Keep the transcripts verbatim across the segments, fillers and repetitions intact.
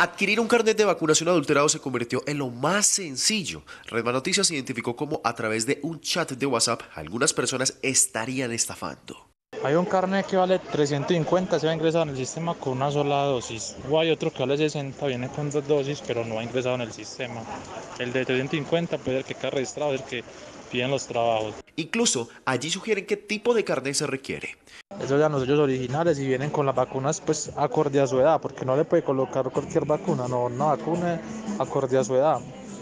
Adquirir un carnet de vacunación adulterado se convirtió en lo más sencillo. Redman Noticias identificó cómo a través de un chat de WhatsApp algunas personas estarían estafando. Hay un carnet que vale trescientos cincuenta, se va ingresado en el sistema con una sola dosis. O hay otro que vale sesenta, viene con dos dosis, pero no ha ingresado en el sistema. El de trescientos cincuenta puede ser que quede registrado, es el que piden los trabajos. Incluso allí sugieren qué tipo de carnet se requiere. Esos ya no son los originales y vienen con las vacunas pues acorde a su edad, porque no le puede colocar cualquier vacuna, no, una vacuna acorde a su edad.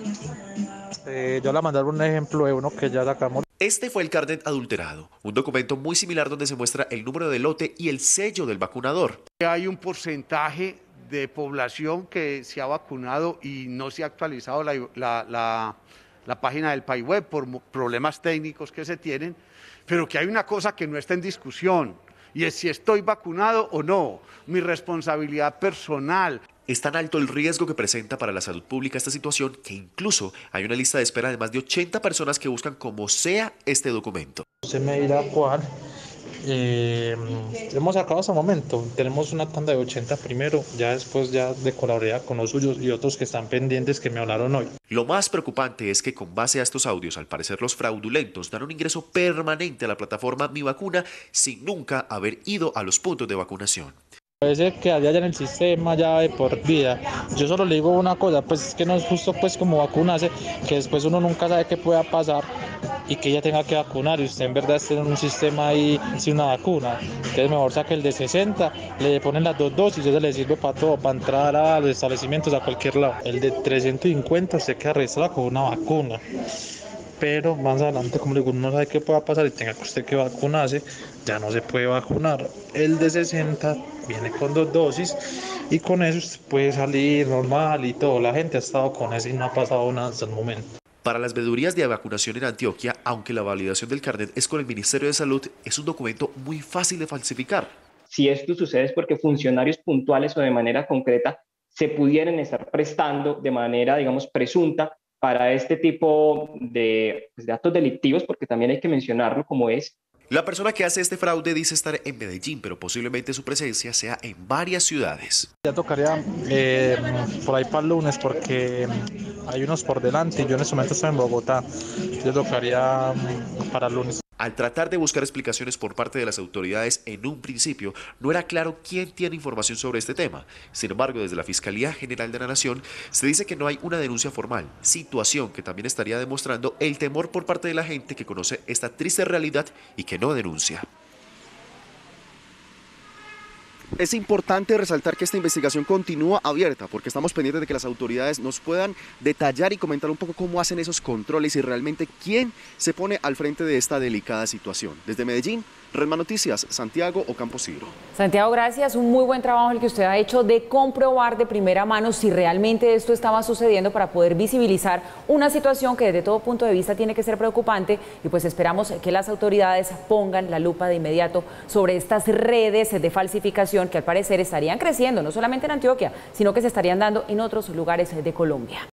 Eh, yo le mandaré un ejemplo de uno que ya sacamos. Este fue el carnet adulterado, un documento muy similar donde se muestra el número de lote y el sello del vacunador. Hay un porcentaje de población que se ha vacunado y no se ha actualizado la, la, la, la página del PAIweb por problemas técnicos que se tienen, pero que hay una cosa que no está en discusión y es si estoy vacunado o no, mi responsabilidad personal. Es tan alto el riesgo que presenta para la salud pública esta situación que incluso hay una lista de espera de más de ochenta personas que buscan como sea este documento. Se me dirá cuál. Eh, hemos sacado hasta el momento, tenemos una tanda de ochenta primero, ya después ya de colaborar con los suyos y otros que están pendientes que me hablaron hoy. Lo más preocupante es que con base a estos audios, al parecer los fraudulentos dan un ingreso permanente a la plataforma Mi Vacuna sin nunca haber ido a los puntos de vacunación. Parece que allá en el sistema ya de por vida. Yo solo le digo una cosa, pues es que no es justo pues como vacunarse, que después uno nunca sabe qué pueda pasar y que ella tenga que vacunar y usted en verdad esté en un sistema ahí sin una vacuna. Entonces mejor saque el de sesenta, le ponen las dos dosis y eso le sirve para todo, para entrar a los establecimientos a cualquier lado. El de trescientos cincuenta usted queda registrado con una vacuna. Pero más adelante, como le digo, uno no sabe qué pueda pasar y tenga que usted que vacunarse, ya no se puede vacunar. El de sesenta viene con dos dosis y con eso usted puede salir normal y todo. La gente ha estado con eso y no ha pasado nada hasta el momento. Para las veedurías de vacunación en Antioquia, aunque la validación del carnet es con el Ministerio de Salud, es un documento muy fácil de falsificar. Si esto sucede es porque funcionarios puntuales o de manera concreta se pudieran estar prestando de manera, digamos, presunta para este tipo de, pues, de actos delictivos, porque también hay que mencionarlo como es. La persona que hace este fraude dice estar en Medellín, pero posiblemente su presencia sea en varias ciudades. Ya tocaría eh, por ahí para el lunes porque hay unos por delante y yo en este momento estoy en Bogotá. Ya tocaría para el lunes. Al tratar de buscar explicaciones por parte de las autoridades, en un principio no era claro quién tiene información sobre este tema. Sin embargo, desde la Fiscalía General de la Nación se dice que no hay una denuncia formal, situación que también estaría demostrando el temor por parte de la gente que conoce esta triste realidad y que no denuncia. Es importante resaltar que esta investigación continúa abierta porque estamos pendientes de que las autoridades nos puedan detallar y comentar un poco cómo hacen esos controles y realmente quién se pone al frente de esta delicada situación. Desde Medellín, Redman Noticias, Santiago Ocampo Sigro. Santiago, gracias. Un muy buen trabajo el que usted ha hecho de comprobar de primera mano si realmente esto estaba sucediendo para poder visibilizar una situación que desde todo punto de vista tiene que ser preocupante y pues esperamos que las autoridades pongan la lupa de inmediato sobre estas redes de falsificación que al parecer estarían creciendo, no solamente en Antioquia, sino que se estarían dando en otros lugares de Colombia.